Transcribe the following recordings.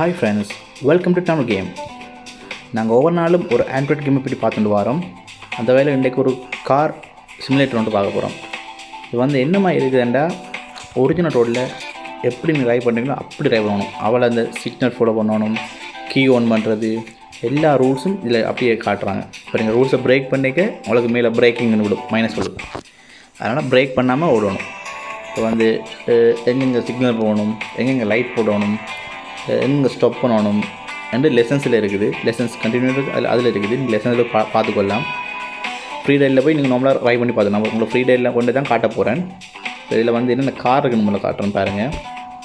Hi friends, welcome to Tamil game. நாங்கள் ஒவ்வொரு நாளும் ஒரு ஆண்ட்ராய்ட் கேமை பற்றி பார்த்துட்டு வரோம். அந்த வேலை இன்றைக்கு ஒரு கார் சிமுலேட்டர் வந்து பார்க்க போகிறோம். இது வந்து என்ன மாதிரி இருக்குதுண்டா, ஒரிஜினல் ரோட்டில் எப்படி நீங்கள் ட்ரைவ் பண்ணுறீங்களோ அப்படி ட்ரைவ் பண்ணணும். அவளை அந்த சிக்னல் ஃபாலோ பண்ணணும், கீ ஆன் பண்ணுறது, எல்லா ரூல்ஸும் இதில் அப்படியே காட்டுறாங்க. இப்போ நீங்கள் ரூல்ஸை பிரேக் பண்ணிக்க உங்களுக்கு மேலே பிரேக்கிங்னு விடும், மைனஸ் விடும். அதனால் பிரேக் பண்ணாமல் ஓடணும். இப்போ வந்து எங்கெங்கே சிக்னல் போகணும், எங்கெங்கே லைட் போடணும், எங்கே ஸ்டாப் பண்ணணும் ரெண்டு லெசன்ஸில் இருக்குது. லெசன்ஸ் கண்டினியூ அதில் இருக்குது. நீங்கள் லெசன்ஸில் பார்த்துக்கொள்ளலாம். ஃப்ரீ டைலில் போய் நீங்கள் நார்மலாக ட்ரை பண்ணி பார்த்து நான் உங்களை ஃப்ரீ டைலில் கொண்டு தான் காட்ட போகிறேன். இதில் வந்து என்னென்ன கார் இருக்குது நம்மளை காட்டுறேன்னு பாருங்கள்.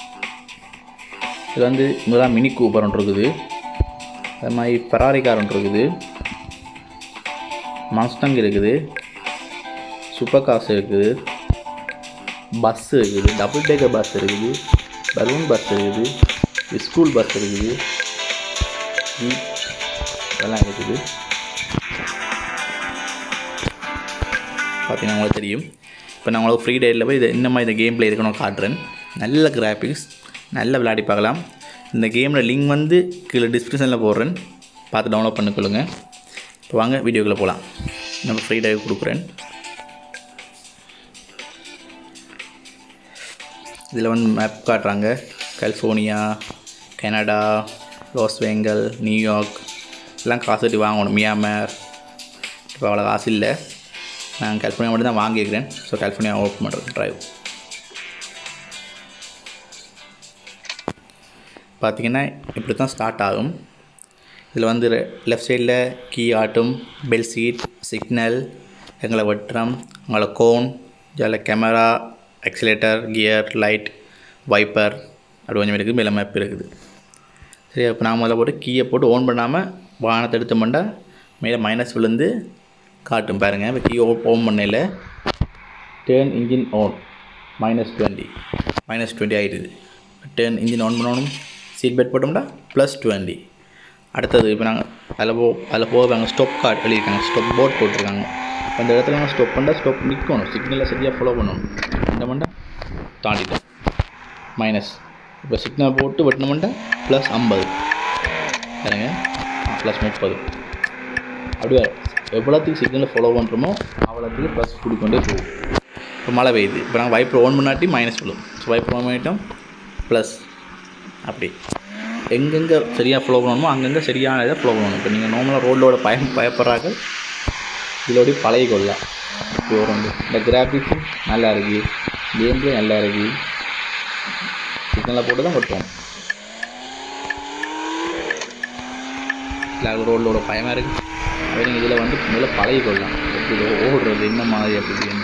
இது வந்து முதலாம் மினி கூப்பர் ஒன்று இருக்குது, அது மாதிரி ஃபெராரி கார் ஒன்று இருக்குது, மஸ்டங் இருக்குது, சூப்பர் கார்ஸ் இருக்குது, பஸ் இருக்குது, டபுள் டேக்கர் பஸ் இருக்குது, பலூன் பஸ் இருக்குது, ஸ்கூல் பஸ் இருக்குது, இதெல்லாம் இருக்குது. பார்த்தீங்கன்னா உங்களுக்கு தெரியும். இப்போ நான் உங்களுக்கு ஃப்ரீ டைலில் போய் இது இந்த மாதிரி இந்த கேம் பிளே இருக்கணும் காட்டுறேன். நல்ல கிராஃபிக்ஸ், நல்லா விளையாடி பார்க்கலாம். இந்த கேமில் லிங்க் வந்து கீழே டிஸ்கிரிப்ஷனில் போடுறேன், பார்த்து டவுன்லோட் பண்ணிக்கொள்ளுங்க. இப்போ வாங்க வீடியோக்குள்ளே போகலாம். நம்ம ஃப்ரீ டைவ் கொடுக்குறேன். இதில் வந்து மேப் காட்டுறாங்க. கலிஃபோர்னியா, கனடா, லாஸ் வேங்கல், நியூயார்க் எல்லாம் காசு கட்டி வாங்கணும். மியாமர் இப்போ அவ்வளோ காசு இல்லை. நான் கலிஃபோர்னியா மட்டும் தான் வாங்கியிருக்கிறேன். ஸோ கலிஃபோர்னியா ஓப்பன் பண்ணுறது ட்ரைவ். பார்த்திங்கன்னா இப்படி தான் ஸ்டார்ட் ஆகும். இதில் வந்து லெஃப்ட் சைடில் கீ ஆட்டும், பெல் சீட், சிக்னல், எங்களை வெட்டுறோம், உங்களை கோன், இதில் camera, accelerator, gear, light, wiper அப்படி கொஞ்சம் இருக்குது. மேலே மேப் இருக்குது. சரி, இப்போ நான் முதல்ல போட்டு கீயை போட்டு ஓன் பண்ணாமல் வாகனத்தை எடுத்தோம்னா மேலே மைனஸ் விழுந்து காட்டும் பாருங்கள். இப்போ கீ ஓன் பண்ணல டேர்ன் இன்ஜின் ஆன் -20 ஆகிடுது. டேர்ன் இன்ஜின் ஆன் பண்ணணும். சீட் பெல்ட் போட்டோம்னா +20. அடுத்தது இப்போ நாங்கள் அதில் போக நாங்கள் ஸ்டாப் கார்டு எழுதியிருக்காங்க, ஸ்டாப் போர்ட் போட்டிருக்காங்க. அந்த இடத்துல நாங்கள் ஸ்டாப் பண்ணால் ஸ்டாப் நிற்கணும், சிக்னலில் சரியாக ஃபாலோ பண்ணணும். என்ன பண்ணால் தாண்டிட்டோம் மைனஸ். இப்போ சிக்னல் போட்டு வெட்டினோம்னா +50 பாருங்க, +30. அப்படியே எவ்வளோத்துக்கு சிக்னலை ஃபாலோ பண்ணுறோமோ அவ்வளோத்துக்கு ப்ளஸ் கூடிக்கொண்டே போகும். இப்போ மழை பெய்யுது. இப்போ நாங்கள் வைப்பர் ஓன் பண்ணாட்டி மைனஸ் விழும். ஸோ வைப்பர் ஓன் பண்ணிட்டோம் ப்ளஸ். அப்படி எங்கெங்கே சரியாக ஃபாலோ பண்ணணுமோ அங்கங்கே சரியான இதை ஃபாலோ பண்ணணும். இப்போ நீங்கள் நார்மலாக ரோடோட பயப்படுறாங்க, இதோடய பழகிக்கொள்ளலாம். இப்போ வந்து இந்த கிராஃபிக்ஸும் நல்லா இருக்குது, கேம் பிளே நல்லா இருக்குது. சிக்னலாக போட்டு தான் வெட்டுவோம். இல்லை ரோடோட பயமாக இருக்குது. அதே நீங்கள் இதில் வந்து முதல்ல பழகிக்கொள்ளலாம், எப்படி ஓடுறது என்ன மாதிரி அப்படின்னு.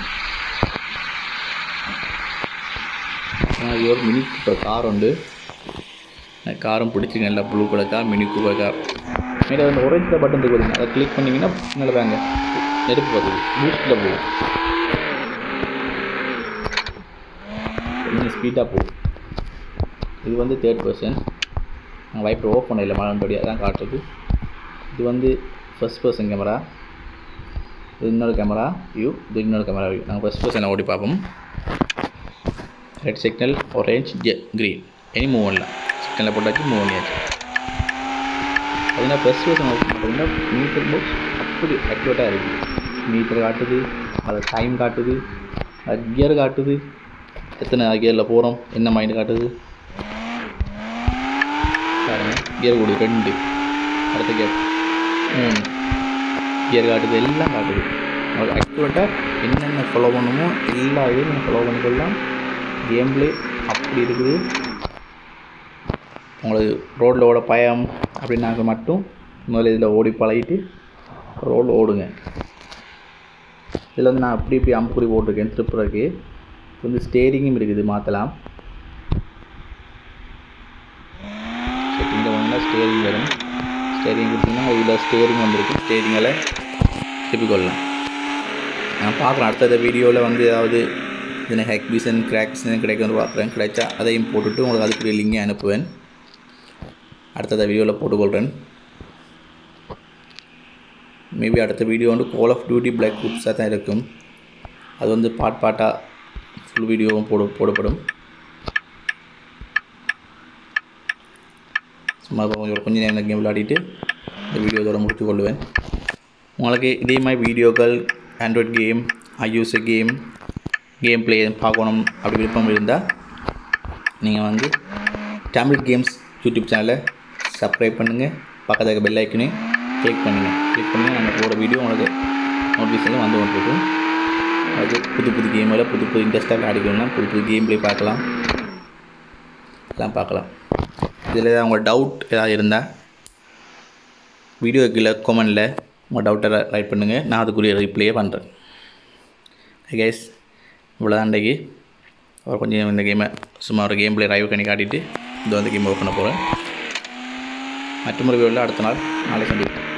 இது ஒரு மினி கூப்பர் கார் உண்டு. காரும் பிடிச்சிங்க, நல்லா blue colour car, mini Cooper car. மேலே வந்து ஒரேஞ்சில் பட்டன் இருக்குது, அதை கிளிக் பண்ணிங்கன்னா நல்லா வாங்க நெருப்பு பார்க்குது, பூஸ்டில் போகும், கொஞ்சம் ஸ்பீடாக போகும். இது வந்து 3rd person. நாங்கள் வைப்பர் ஓப்பன் பண்ண இல்லை, மழை அதான் காட்டுறது. இது வந்து 1st person கேமரா, இது இன்னொரு கேமரா வியூ, இது இன்னொரு கேமரா வியூ. நாங்கள் 1st person ஓடி பார்ப்போம். Red signal, orange, green, any move பண்ணலாம். சிக்னலில் போட்டாச்சு, மூவ் பண்ணியாச்சு. பார்த்தீங்கன்னா 1st person ஓப்பன் பண்ணுறதுனா மீட்டர் பாக்ஸ் அப்படி அக்யூரேட்டாக இருக்குது. மீட்டர் காட்டுது, அதை டைம் காட்டுது, கியர் காட்டுது, எத்தனை கியரில் போகிறோம் என்ன மைண்டு காட்டுது பாருங்க. கியர் கூடு 2, அடுத்த கியர் 3, கியர் காட்டுது, எல்லாம் காட்டுது. உங்களுக்கு அக்யூரேட்டாக என்னென்ன ஃபாலோ பண்ணணுமோ எல்லா இதையும் நீங்கள் ஃபாலோ பண்ணிக்கொள்ளலாம். கேம் பிளே அப்படி இருக்குது. உங்களுக்கு ரோட்டில் ஓட பயம் அப்படின்னாக்க மட்டும் முதல்ல இதில் ஓடி பழகிட்டு ரோடில் ஓடுங்க. இதில் வந்து நான் இப்படி அம்புக்குறி போட்டிருக்கேன் திருப்புறதுக்கு. வந்து ஸ்டேரிங்கும் இருக்குது, மாற்றலாம். செட்டிங்கில் வந்து ஸ்டேரிங் வரும். ஸ்டேரிங் கொடுத்தீங்கன்னா இதில் ஸ்டேரிங் வந்துருக்கு, ஸ்டேரிங்கில் திருப்பிக்கொள்ளலாம். நான் பார்க்குறேன் அடுத்த வீடியோவில் வந்து ஏதாவது இதில் ஹேக் பீசன் கிராக்ஸ் கிடைக்கும்னு பார்க்குறேன். கிடைச்சா அதையும் போட்டுட்டு உங்களுக்கு அதுக்குரிய லிங்கை அனுப்புவேன். அடுத்த வீடியோவில் போட்டுக்கொள்கிறேன். மேபி அடுத்த வீடியோ வந்து கால் ஆஃப் டியூட்டி பிளாக் குப்ஸாக தான் இருக்கும். அது வந்து பாட்டாக ஃபுல் வீடியோவும் போடப்படும். சும்மா கொஞ்சம் நேரம் இந்த கேம் விளையாடிட்டு இந்த வீடியோ இதோட முடித்து கொள்வேன். உங்களுக்கு இதே மாதிரி வீடியோக்கள் ஆண்ட்ராய்ட் கேம் ஐயூஸ் கேம் ப்ளே பார்க்கணும் அப்படி விருப்பம் இருந்தால் நீங்கள் வந்து தமிழ் கேம்ஸ் யூடியூப் சேனலை சப்ஸ்கிரைப் பண்ணுங்கள். பக்கத்தில் இருக்க பெல் ஐக்கனையும் கிளிக் பண்ணுங்கள். நாங்கள் போகிற வீடியோ உங்களுக்கு நோட்டிஃபிகேஷனில் வந்து கொண்டிருக்கும். அது புது கேமில் புது இன்ட்ரெஸ்ட்டாக விளையாடிக்கணும்னா புது கேம் ப்ளே பார்க்கலாம், எல்லாம் பார்க்கலாம். இதில் ஏதாவது உங்கள் டவுட் ஏதாவது இருந்தால் வீடியோ கீழே கமெண்டில் உங்கள் டவுட்டை ரைட் பண்ணுங்கள். நான் அதுக்குரிய ரிப்ளையே பண்ணுறேன். கைஸ் இவ்வளோதான் இன்றைக்கி. அவர் கொஞ்சம் இந்த கேமை சும்மா ஒரு கேம் ப்ளே ரைவ் பண்ணி காட்டிட்டு இது வந்து கேம் ஓப்பன் பண்ண போகிறேன். மற்றொரு வீடியோவில் அடுத்த நாளை சந்திப்போம்.